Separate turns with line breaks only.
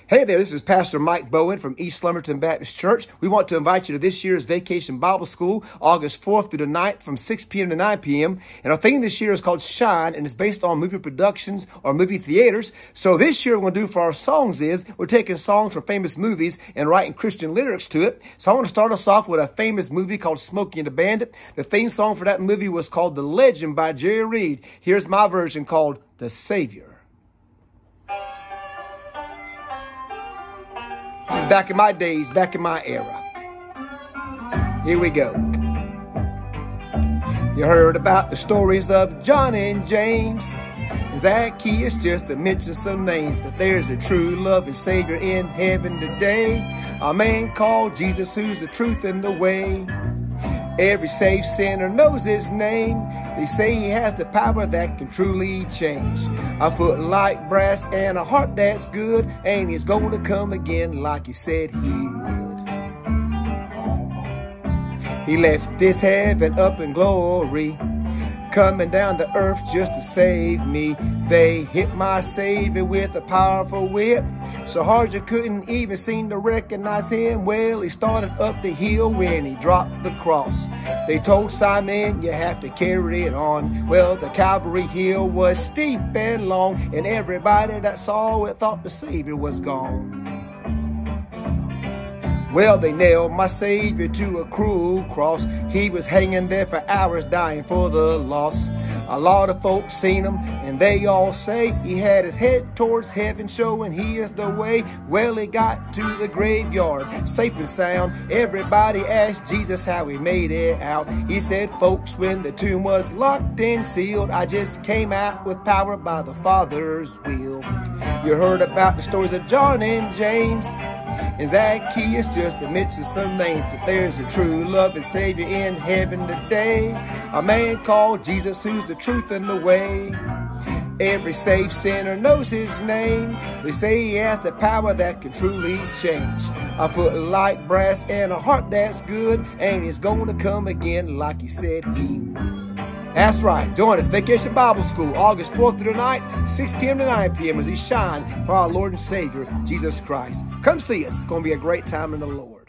Hey there, this is Pastor Mike Bowen from East Lumberton Baptist Church. We want to invite you to this year's Vacation Bible School, August 4th through the 9th from 6 p.m. to 9 p.m. And our theme this year is called Shine, and it's based on movie productions or movie theaters. So this year what we're going to do for our songs is we're taking songs from famous movies and writing Christian lyrics to it. So I want to start us off with a famous movie called Smokey and the Bandit. The theme song for that movie was called The Legend by Jerry Reed. Here's my version called The Savior. This is back in my days, back in my era. Here we go. You heard about the stories of John and James, Zacchaeus, just to mention some names. But there's a true loving Savior in heaven today, a man called Jesus who's the truth and the way. Every saved sinner knows his name. They say he has the power that can truly change. A foot like brass and a heart that's good, and he's going to come again like he said he would. He left his heaven up in glory, coming down to earth just to save me. They hit my Savior with a powerful whip, so hard you couldn't even seem to recognize him. Well, he started up the hill when he dropped the cross. They told Simon, you have to carry it on. Well, the Calvary hill was steep and long, and everybody that saw it thought the Savior was gone. Well, they nailed my Savior to a cruel cross. He was hanging there for hours, dying for the lost. A lot of folks seen him, and they all say he had his head towards heaven, showing he is the way. Well, he got to the graveyard, safe and sound. Everybody asked Jesus how he made it out. He said, folks, when the tomb was locked and sealed, I just came out with power by the Father's will. You heard about the stories of John and James and Zacchaeus, just to mention some names. But there's a true loving Savior in heaven today, a man called Jesus who's the truth and the way. Every saved sinner knows his name. They say he has the power that can truly change. A foot like brass and a heart that's good, and he's going to come again like he said he would. That's right. Join us, Vacation Bible School, August 4th through the 9th, 6 p.m. to 9 p.m. as we shine for our Lord and Savior, Jesus Christ. Come see us. It's going to be a great time in the Lord.